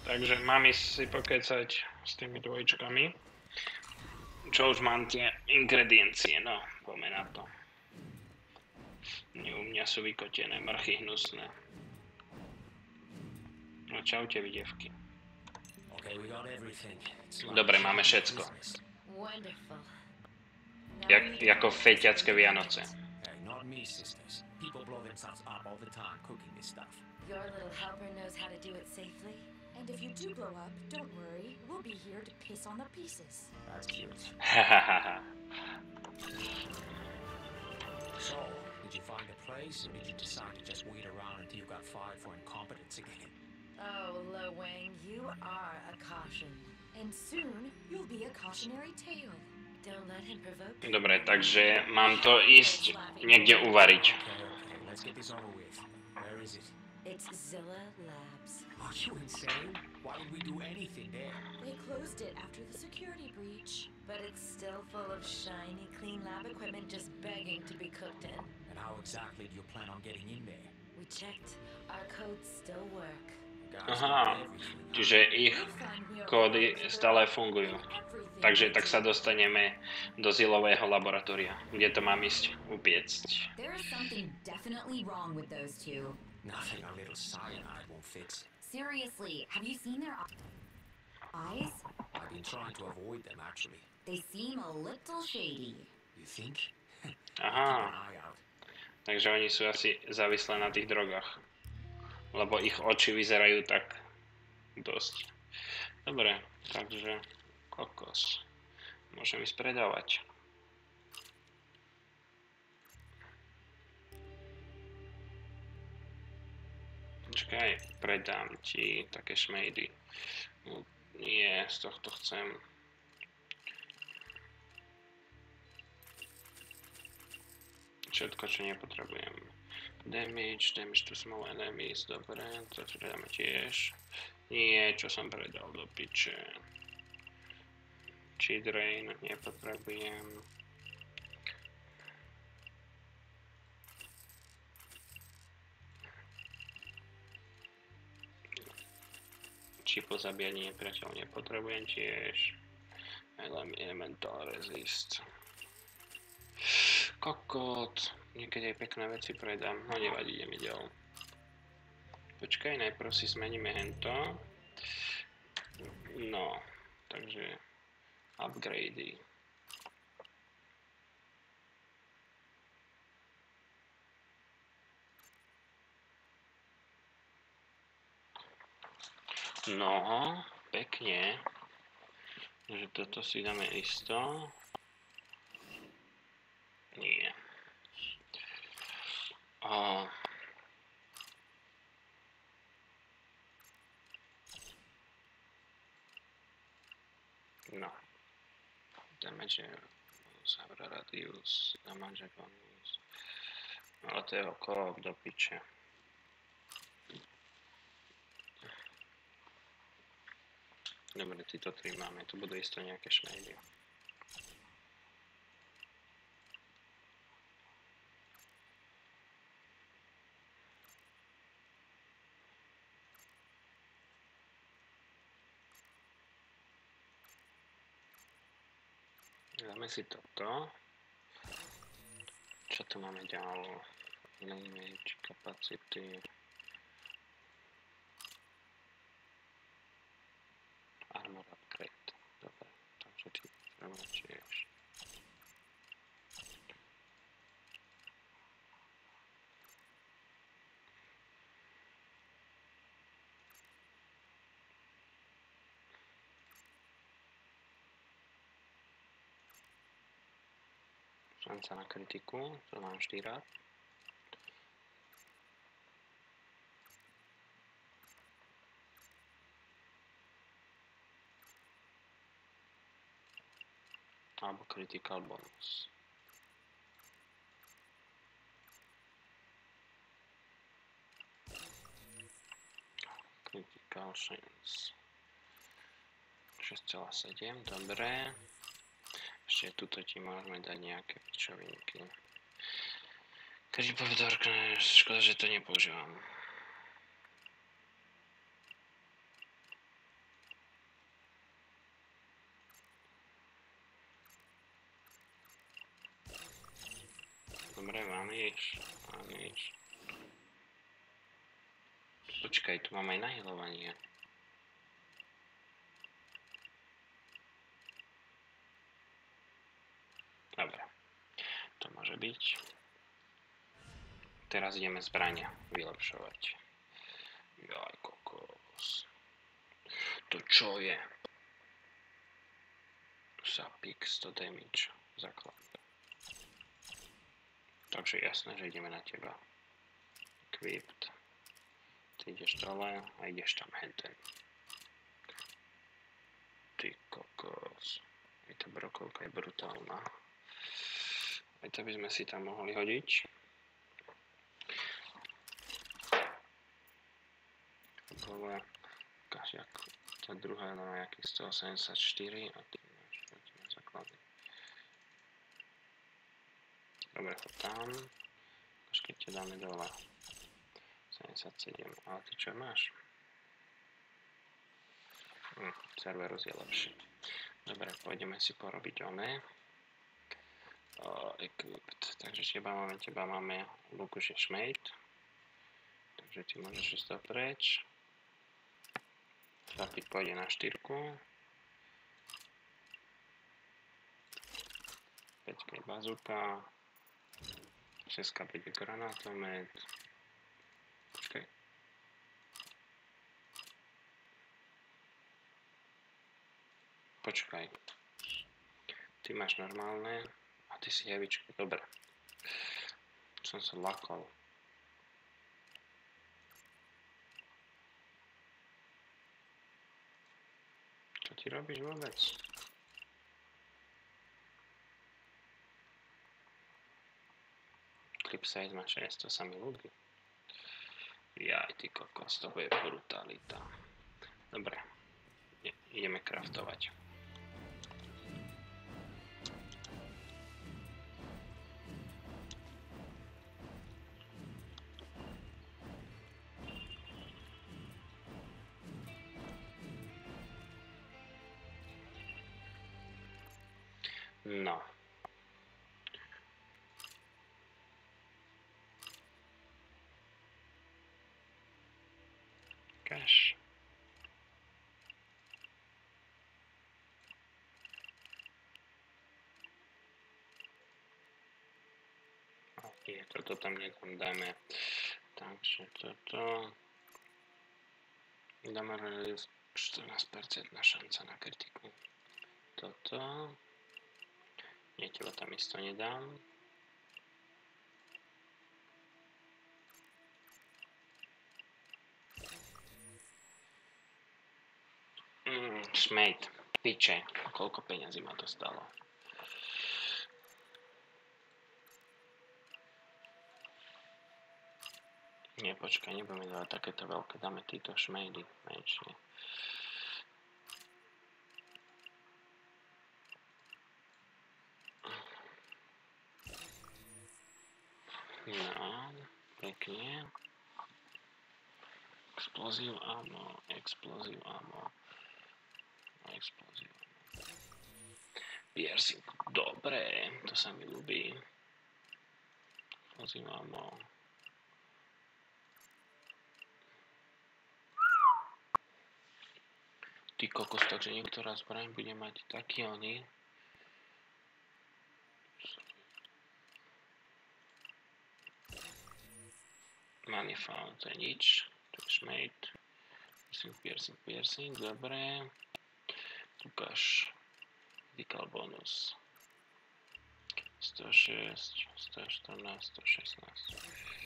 Takže mám ísť si pokecať s tými dvojčkami. Čo už mám tie ingrediencie, no, poďme na to. U mňa sú vykotené mrchy hnusné. No čaute, vy devky. Dobre, máme všetko. Jako feťacké Vianoce. Your little helper knows how to do it safely. And if you do blow up, don't worry. We'll be here to piss on the pieces. That's cute. Hahaha. So, did you find a place, or did you decide to just wait around until you got fired for incompetence again? Oh, Lo Wang, you are a caution. And soon, you'll be a cautionary tale. Don't let him provoke you. Dobre, takže mám to ísť niekde uvariť. Okay, let's get this over with. Where is it? It's Zilla Labs. Are you insane? Why would we do anything there? They closed it after the security breach. But it's still full of shiny, clean lab equipment just begging to be cooked in. And how exactly do you plan on getting in there? We checked. Our codes still work. Aha, čiže ich kódy stále fungujú. Takže tak sa dostaneme do Zillového laboratória, kde to mám ísť upiecť. There is something definitely wrong with those two. Nothing a little cyanide won't fix. Seriously, have you seen their eyes? I've been trying to avoid them, actually. They seem a little shady. You think? Aha, Keep an eye out. takže oni sú asi závislé na tých drogách. Lebo ich oči vyzerajú tak dosť. Dobre, takže kokos. Môžem ísť predávať. Počkaj, predám ti také šmejdy. No, nie, z tohto chcem. Všetko, čo nepotrebujem. Damage to small enemies, dobre, to predáme tiež. Nie, čo som predal do piče. Cheat Drain nepotrebujem. Čipo zabíjanie nepriateľov nepotrebujem tiež. Elemental Resist. Kokot. Niekedy aj pekné veci predám. No nevadí, ideme ďalej. Počkaj, najprv si zmeníme hento. No, takže upgradey. No, pekne. Takže toto si dáme isto. Nie. No. Damage Sabra Radius, Damage Bonus. Ale to je okolo do piče. Dobre, títo tri máme, tu budú isto nejaké šmejdy. Dáme si toto. Čo tu máme ďalej? Image, capacity. Armor upgrade. Dobre, takže ty treba tiež. Šanca na kritiku, to mám vždy rád. Alebo critical bonus. Critical chance. 6,7, dobre. Ešte tuto ti môžeme dať nejaké pičovinky. Creep of Darkness, škoda, že to nepoužívam. Dobre, vaniš. Počkaj, tu mám aj naheľovanie. Dobre, to môže byť. Teraz ideme zbrania vylepšovať. Jaj, kokos. To čo je? Sapik 100 damage. Základ. Takže jasné, že ideme na teba. Equipped. Ty ideš dole a ideš tam henten. Ty kokos. Aj tá brokovka je brutálna. Aj to by sme si tam mohli hodiť. Dole. Ukáž, ako tá druhá má nejakých 184 a ty máš základy. Dobre, choď tam. Až keď ťa dáme dole. 77. Ale ty čo máš? Cerberus je lepší. Dobre, pôjdeme si porobiť oné. Equipped. Takže teba máme Lukuš je šmejt. Takže ty môžeš ísť preč. Zapík pôjde na 4. 5 je bazuka. 6 bude granátomet. Počkaj. Počkaj. Ty máš normálne a ty si hevičku. Dobre. Som sa lakol. Čo ty robíš vôbec? Clip size má 6, to sa mi ľúbi. Jaj, ty kokos, to bude brutalita. Dobre, ideme craftovať. No. Cash. Nie, toto tam nedám, dajme. Takže toto. Dáme 14% šanca na kritiku. Toto. Nie, teba tam isto nedám. Šmejt. Piče. Koľko peňazí ma to stalo? Nie, počkaj, nebudeme dávať takéto veľké. Dáme títo šmejdy menšie. No, pekne. Explosive ammo. Piercing. Dobre, to sa mi ľúbi. Explosive ammo. Ty kokos, takže niektorá zbraň bude mať taký oný. Manifold, to je nič. To je šmejt. Piercing, dobre. Ukáž. Critical bonus. 106, 114, 116.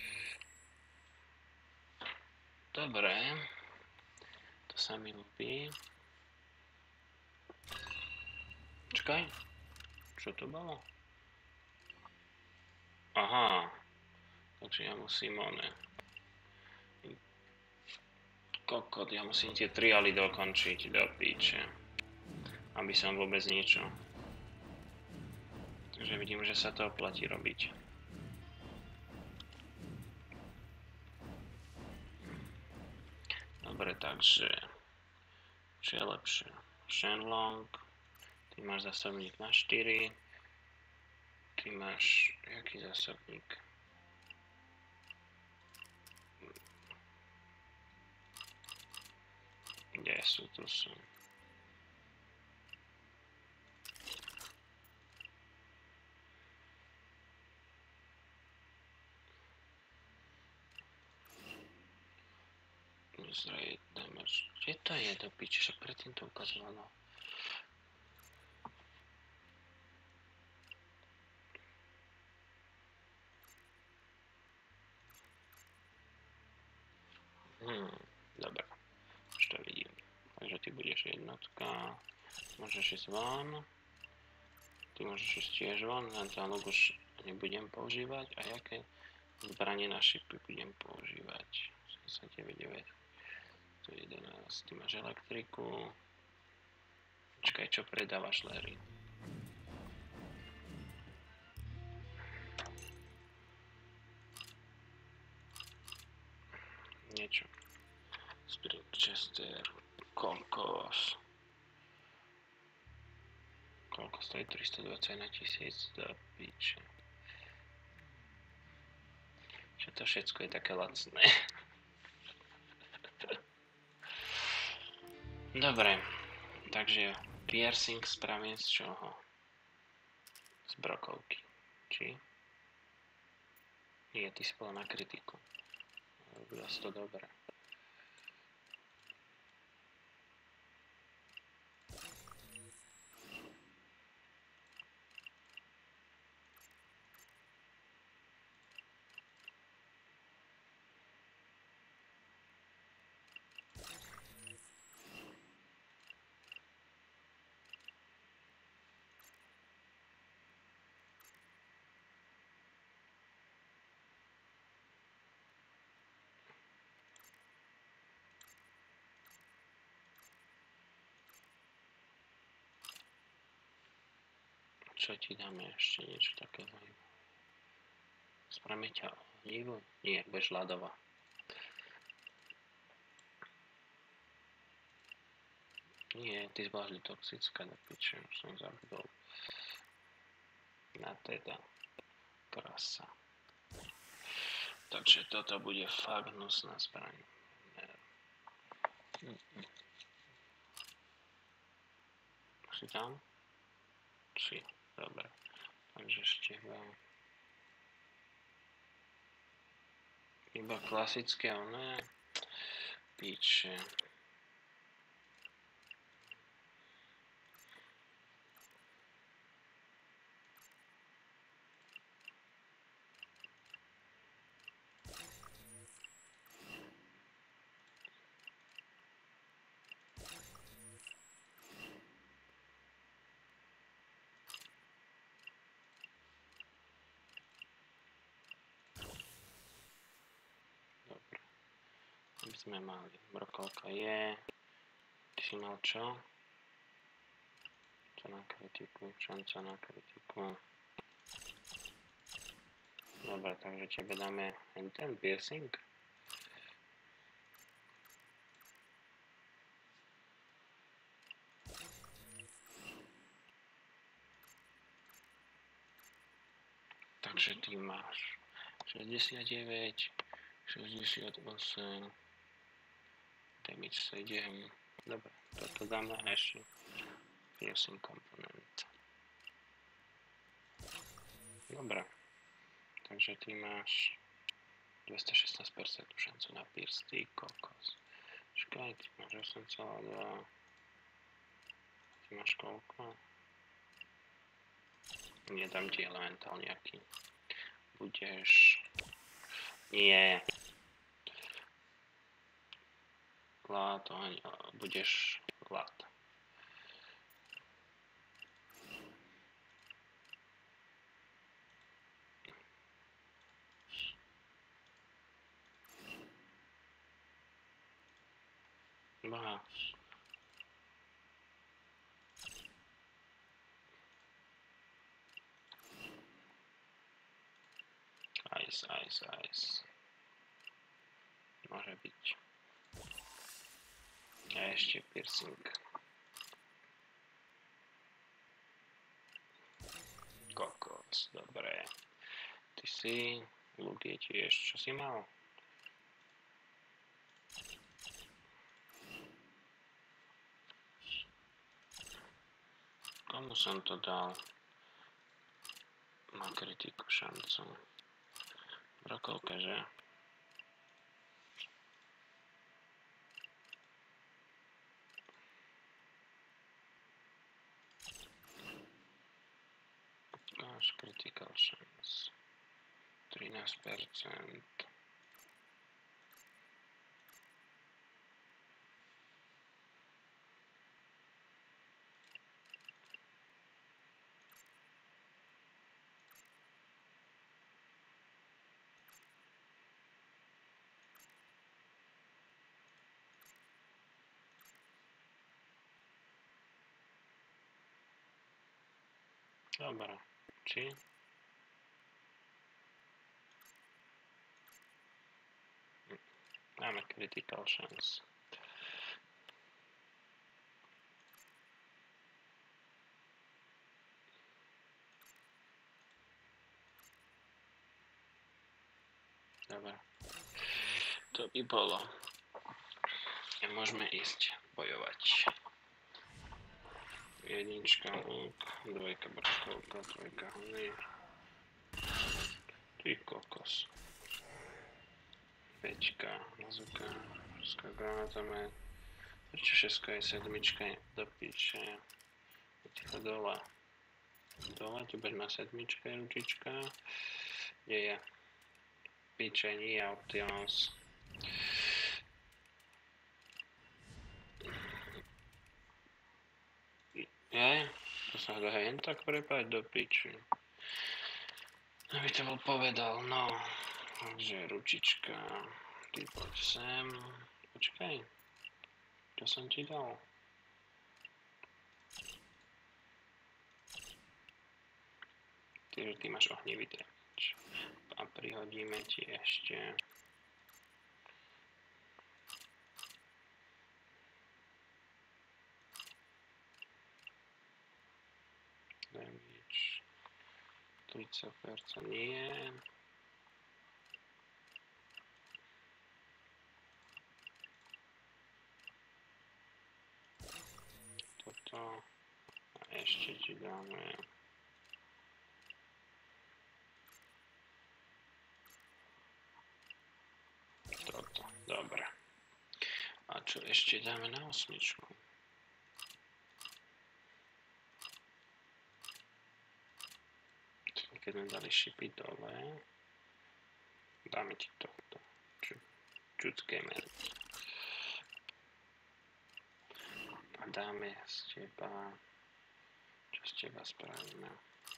Dobre. To sa mi ľúbi. Čakaj. Čo to bolo? Aha. Takže ja musím kokot, ja musím tie triály dokončiť do píče. Aby som vôbec niečo. Takže vidím, že sa to oplatí robiť. Dobre, takže čo je lepšie? Shenlong. Ty máš zastavník na 4. Ty máš jaký zásobník? Kde sú? Tu sú. Zraje damage. Kde to je do piči? Však predtým to ukazovalo. Dobre. Už to vidím. Takže ty budeš jednotka. Môžeš ísť von. Ty môžeš ísť tiež von. Antialog už nebudem používať. A jaké zbranie na šipy budem používať? 79. Tu 11. Ty máš elektriku. Počkaj, čo predávaš, Larry? Niečo. Springchester. Koľko stojí? 321 000 do piče. Čo to všetko je také lacné. Dobre, takže piercing spravím z čoho? Z brokovky. Či? Nie, ty si bol na kritiku. Robila si to dobre. Čo ti dáme ešte niečo také zaujímavé? Spravíme ťa ohnivo? Nie, budeš ľadová. Nie, ty si bola vždy toxická, do piče, už som zabudol. Na teda. Krasa. Takže toto bude fakt hnusná zbraň. Si tam? Si. Dobre, takže ešte iba klasické, oné piče. Sme mali, brokovka je, ty si mal čo? Čo na kritiku, šanca na kritiku. Dobre, takže tebe dáme ten piercing. Takže ty máš 69, 68, damage 7. Dobre, toto dáme ešte piercing komponent. Dobre, takže ty máš 216% šancu na pierce, ty kokos. Čakaj, ty máš 8,2. Ty máš koľko? Nedám ti elementál nejaký. Budeš... Nie. To ani, budeš glad. Aha. Ice. Môže byť. A ešte piercing. Kokos. Kokos, dobre. Ty si, luk je tiež, čo si mal? Komu som to dal? Má kritiku šancu. Brokovka, že? Máš critical chance. 13%. Dobre. Či? Máme critical chance. Dobre. To by bolo. A môžeme ísť bojovať. Jednička lúk, dvojka brkovka, trojka hony. Ty kokos. Peťka, bazuka, ruská granátomet. Prečo 6 je 7 do piče. Poďte dole. Dole, tu budeš mať 7 ručička. Kde je? Piče, nie Options. Je? To sa dá jen tak prepať do piči. Aby to bol povedal, no. Takže ručička. Ty poď sem. Počkaj. Čo som ti dal? Ty máš ohnivý dreč. A prihodíme ti ešte damage 30% nie. Toto a ešte ti dáme toto, dobre. A čo ešte dáme na osmičku? Keď sme dali šipy dole, dáme ti toto. Čudské meno. A dáme z teba, čo z teba spravíme.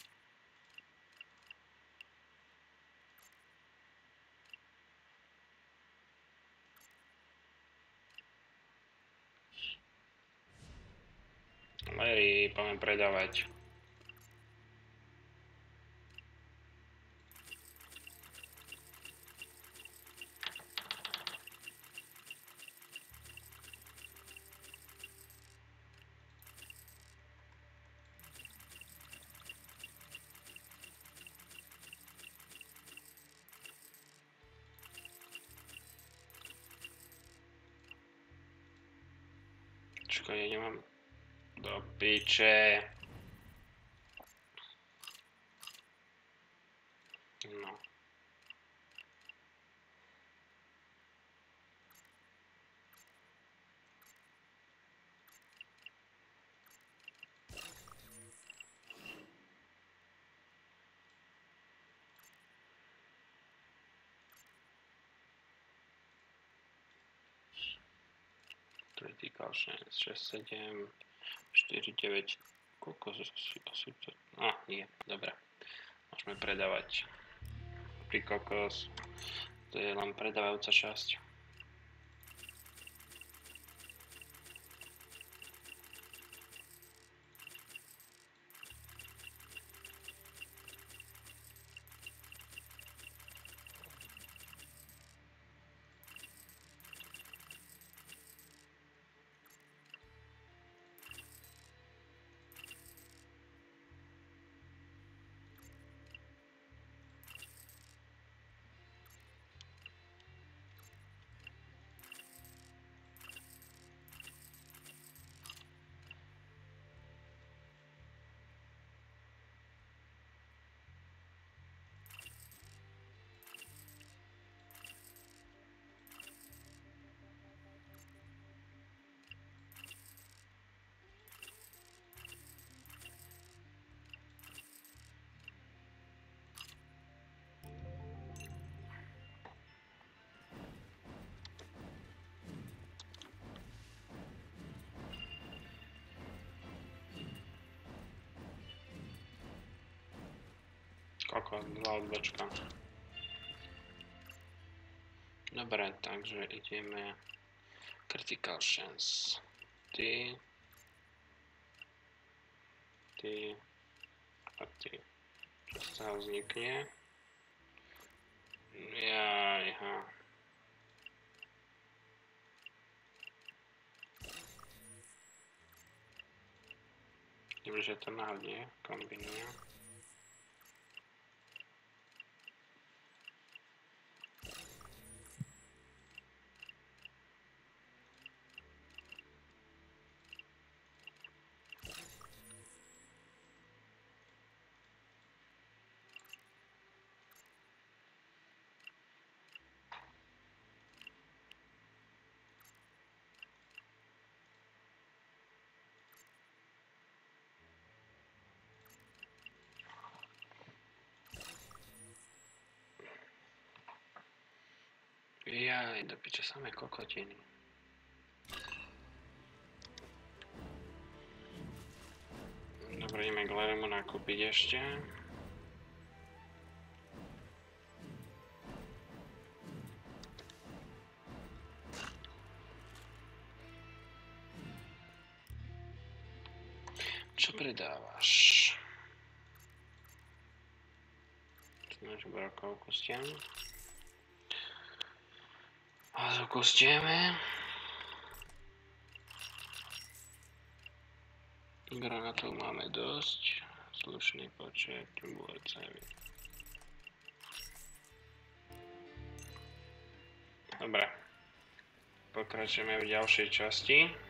Larry, poďme predávať. Čakaj, ja nemám do piče. No. Critical chance 6, 7, 4, 9. Koľko asi to... nie, dobre. Môžeme predávať. Pri kokos. To je len predávajúca časť. dva odbočka. Dobre, takže ideme Critical Chance. Ty a ty. Čo z toho vznikne? Jajha. Dobre, že to náhodne kombinuje. Jaj, do piče, samé kokotiny. Dobre, ideme k Leremu nakúpiť ešte. Čo predávaš? Tu máš brokovku stien. A zakostieme. Granátov máme dosť. Slušný počet bôrcami. Dobre. Pokračujeme v ďalšej časti.